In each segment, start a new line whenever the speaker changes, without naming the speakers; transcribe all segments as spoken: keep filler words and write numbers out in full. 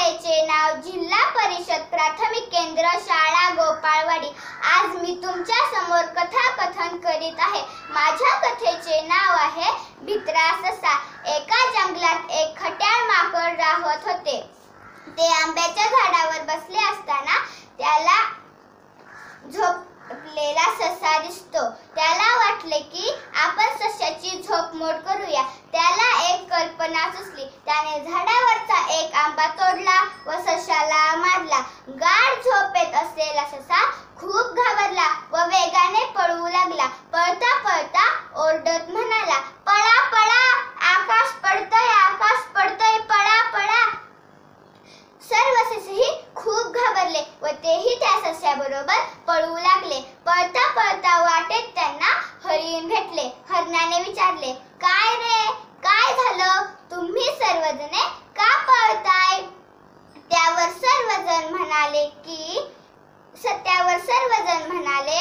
शाळेचे नाव जिल्हा परिषद प्राथमिक केंद्र शाळा गोपाळवाडी। आज मी तुमच्या समोर कथा कथन करीत आहे। माझ्या कथेचे नाव आहे भित्रा ससा। एका जंगलात एक खट्याळ माकड राहत होते। ते आंब्याच्या झाडावर बसले असताना त्याला झोपलेला ससा दिसतो। त्याला वाटले की आपण सशाची झोप मोड करूया। त्याला एक कल्पना सुचली। त्याने झाडावरचा एक आंबा तोडला व सशाला मारला। गाढ झोपेत असलेला ससा खूप घाबरला व वेगाने पळू लागला। पळता पळता ओरडत म्हणाला, पळा पळा, आकाश पडतंय, आकाश पडतंय, पळा पळा। सर्व ससेही खूप घाबरले व तेही त्या सस्याबरोबर पळू लागले। पळता पळता वाटेत त्यांना हरिण भेटले। हरणाने विचारले, काय रे, काय झालं? तुम्ही सर्वजणे का पळताय? त्यावर सर्वजण म्हणाले की त्यावर सर्वजण म्हणाले,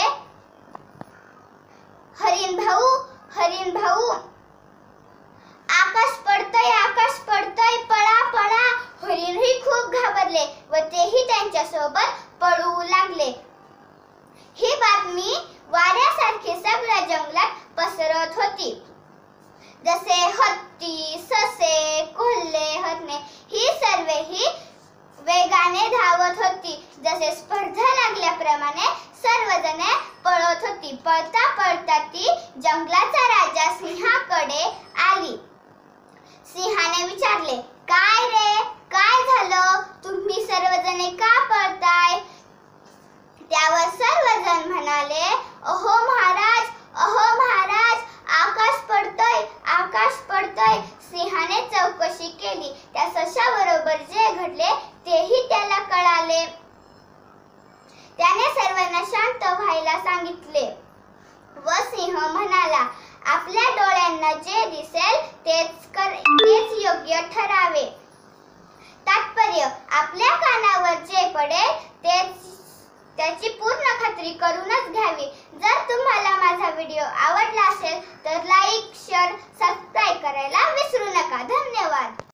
हरिण भाऊ, हरिण भाऊ, आकाश पडतंय, आकाश पडतंय, पळा पळा। हरिणही खूप घाबरले व तेही त्यांच्या सोबत पळू लागले। ही बातमी वाऱ्यासारखी सगळ्या जंगलात पसरत होती। जसे हत्ती, ससे, कोल्हे, हरणे ही सर्वही वेगाने धावत होती। जसे स्पर्धा लागल्याप्रमाणे सर्वजणे पळत होती। पळता पळता ती जंगलाचा राजा सिंहाकडे आली। सिंहाने विचारले, काय रे, काय झालं? तुम्ही सर्वजणे का पळताय? त्यावर सर्वजण म्हणाले, अहो महाराज, अहो महाराज, आकाश पडतंय, आकाश पडतंय। सिंहाने चौकशी केली। त्या सशाबरोबर जे घडले तेही त्याला कळाले। त्याने सर्वांना शांत व्हायला सांगितले व सिंह म्हणाला, आपल्या डोळ्यांना जे दिसेल तेच कर तेच योग्य ठरावे। तात्पर्य, आपल्या कानावर जे पडेल तेच त्याची पूर्ण खात्री करूनच घ्यावी। जर तुम्हाला माझा व्हिडिओ आवडला असेल तर लाईक, शेअर, सबस्क्राईब करायला विसरू नका। धन्यवाद।